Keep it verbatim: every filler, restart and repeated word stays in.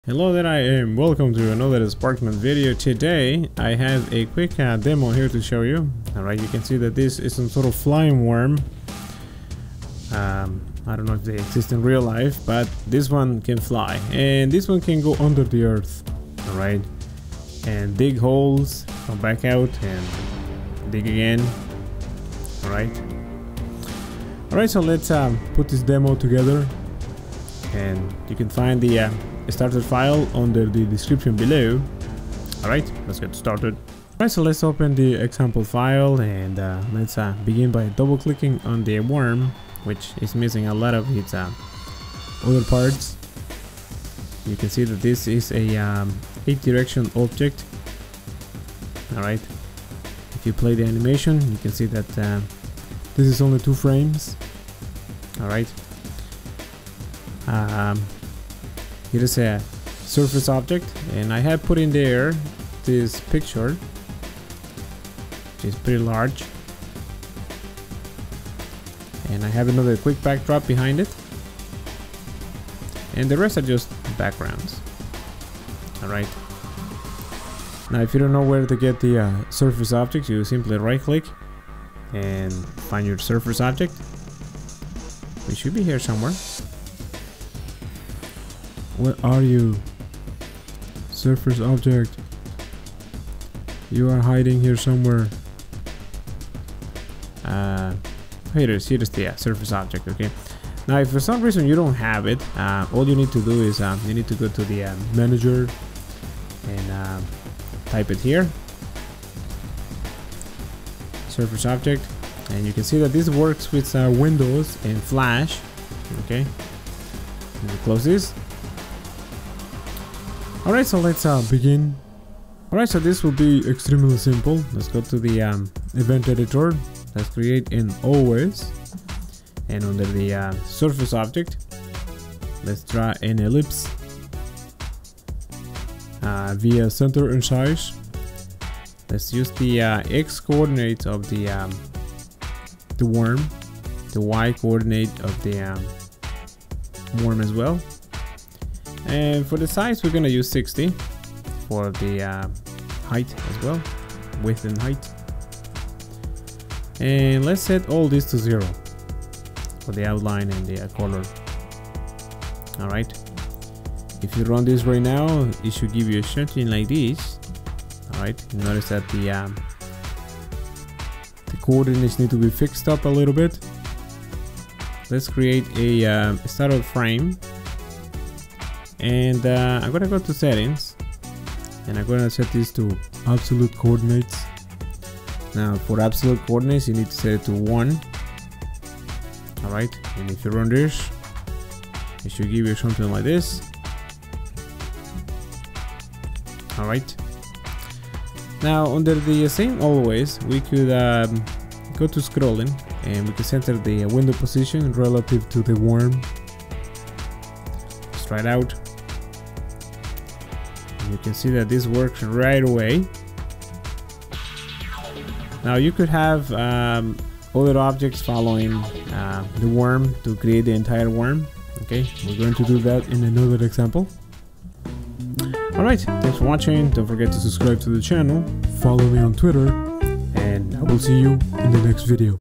Hello there, I am. Welcome to another Sparckman video. Today I have a quick uh, demo here to show you. Alright, you can see that this is some sort of flying worm. Um, I don't know if they exist in real life, but this one can fly. And this one can go under the earth. Alright, and dig holes, come back out and dig again. Alright. Alright, so let's um, put this demo together. And you can find the uh, started file under the description below. Alright, let's get started. Alright, so let's open the example file and uh, let's uh, begin by double clicking on the worm, which is missing a lot of its uh, other parts. You can see that this is a um, eight direction object. Alright, if you play the animation you can see that uh, this is only two frames. Alright. Um, Here is a surface object, and I have put in there this picture, which is pretty large, and I have another quick backdrop behind it, and the rest are just backgrounds. Alright. Now if you don't know where to get the uh, surface object, you simply right click and find your surface object. It should be here somewhere. Where are you? Surface object. You are hiding here somewhere. Uh, here it is. Here is the uh, surface object. Okay. Now, if for some reason you don't have it, uh, all you need to do is um, you need to go to the uh, manager and uh, type it here. Surface object, and you can see that this works with uh, Windows and Flash. Okay. And close this. Alright, so let's uh, begin. Alright, so this will be extremely simple. Let's go to the um, event editor. Let's create an O S. And under the uh, surface object, let's draw an ellipse uh, via center and size. Let's use the uh, X coordinate of the, um, the worm, the Y coordinate of the um, worm as well. And for the size, we're gonna use sixty for the uh, height as well, width and height. And let's set all this to zero for the outline and the uh, color. All right. If you run this right now, it should give you a something like this. All right. Notice that the um, the coordinates need to be fixed up a little bit. Let's create a uh, starter frame. And uh, I'm gonna go to settings, and I'm gonna set this to absolute coordinates. Now for absolute coordinates you need to set it to one. Alright, and if you run this, it should give you something like this. Alright. Now under the same always, we could um, go to scrolling, and we can center the window position relative to the worm. Let's try it out. You can see that this works right away. Now you could have um, other objects following uh, the worm to create the entire worm. Okay, we're going to do that in another example. Alright, thanks for watching. Don't forget to subscribe to the channel, follow me on Twitter, and I will see you in the next video.